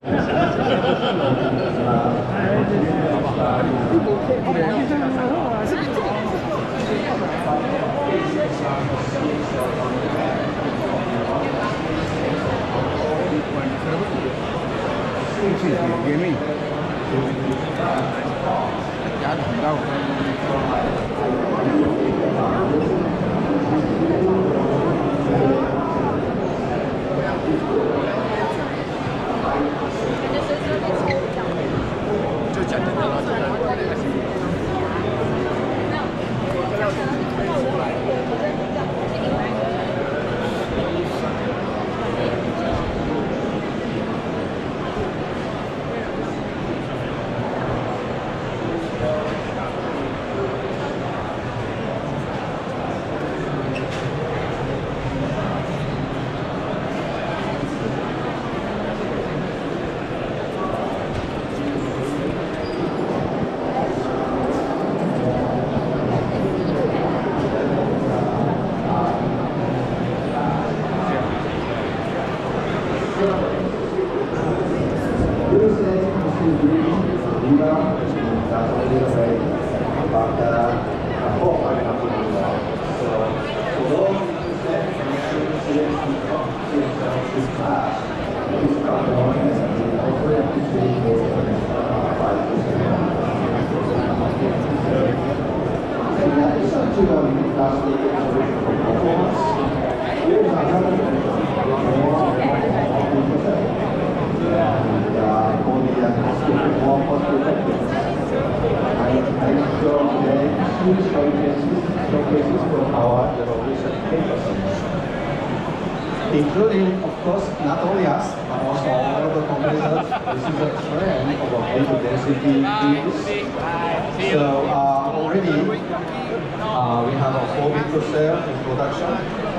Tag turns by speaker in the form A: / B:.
A: Gaming. Giá không đâu.
B: Including, of course, not only us, but also all of the competitors. This is a trend of a high density use. So already we have a 4 vehicle cell in production.